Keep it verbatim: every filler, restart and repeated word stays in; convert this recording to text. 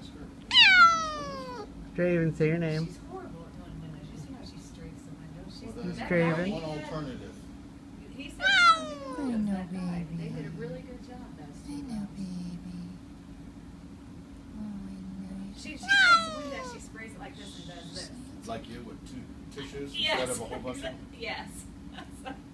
Stravyn, say your name. She's horrible at doing windows. You see how she streaks the windows? She's Well, that Stravyn. guy, One alternative. He said something I to know, that guy. baby. They did a really good job, those I two. know, baby. Oh, I know. She, she takes the window, she sprays it like this and does this. Like you with two tissues Yes. instead of a whole bunch of them? Yes.